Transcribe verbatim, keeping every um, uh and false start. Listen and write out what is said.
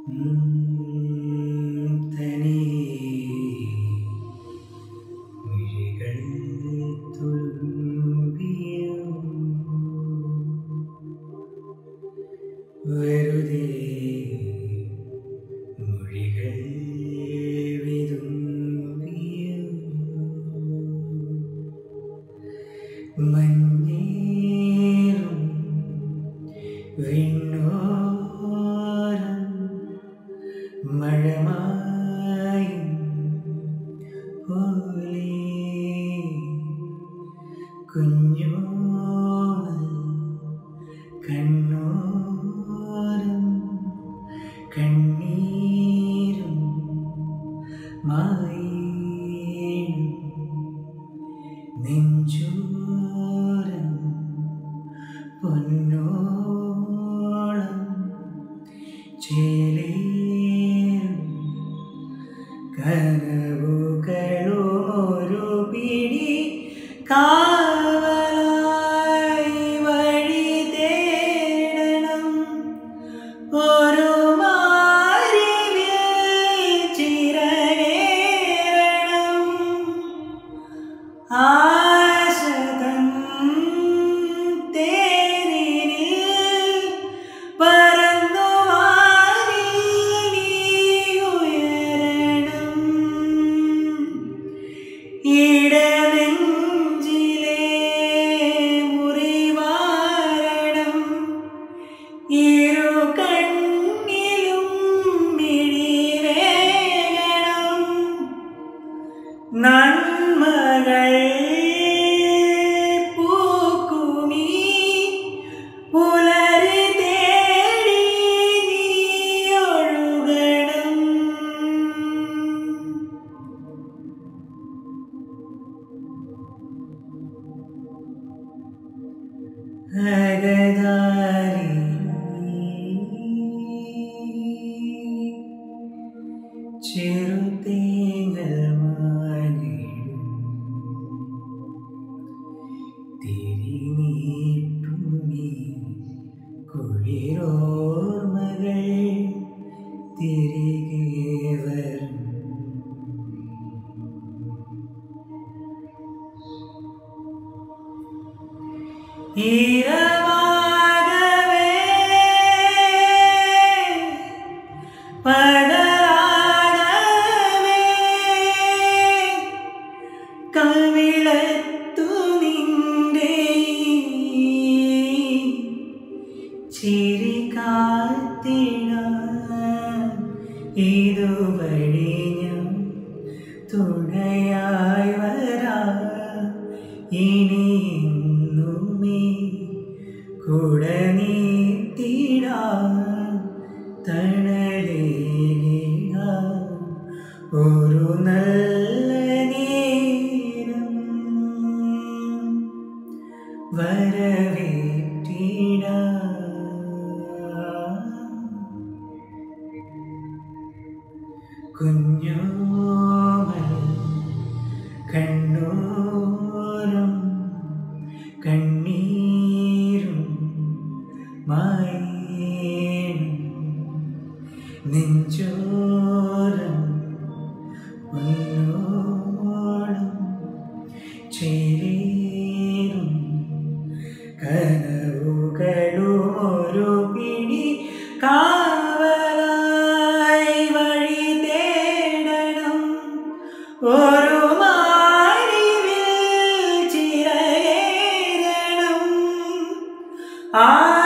മിഴികൾ തുളുമ്പിയോ വെറുതെ മൊഴികൾ വിതുമ്പിയോ മഞ്ഞേറും വിണ്ണോരം മഴമായും പോലെ കുഞ്ഞോമൽ കണ്ണോരം കണ്ണീരും മായേഴും നെഞ്ചോരം പൊന്നോളം ചേലേറും കനവുകളോ ഒരു പിടി കാവലായി വഴി തേടണം ഒരു മാരിവിൽ ചിറകേറണം ആശതൻ തേരിനിൽ പറന്നു വാനിൽ നീ ഉയരണം ഇടനെഞ്ചിലെ മുറിവാരണം ഇരു കണ്ണിലും മിഴിവേകണം നന്മകൾ പൂക്കുമീ പുലരി തേടി നീ ഒഴുകണം അകതാരി ചെറുതേങ്ങൽ മാനിടും തിരിനീട്ടുമീ കുളിരോർമകൾ തിരികെ വരും ഈരമാകവേ പടരാകവേ കവിളത്തു നിന്റെ ചിരി കാത്തിടാൻ ഇതുവഴി ഞാൻ തുണയായി വരാം ഇനിയെന്നുമേ കൂടെ നീത്തിടാൻ തണലേകിടാൻ ഒരു നല്ല നേരം വരവേറ്റിടാൻ കുഞ്ഞോമൽ കണ്ണോരം കണ്ണീരും മായേഴും നെഞ്ചോരം പൊന്നോളം ചേലേറും കനവുകളും ഒരു പിടി കാവലായി വഴി തേടണം ഒരു മാരിവിൽ ചിറകേറണം ആ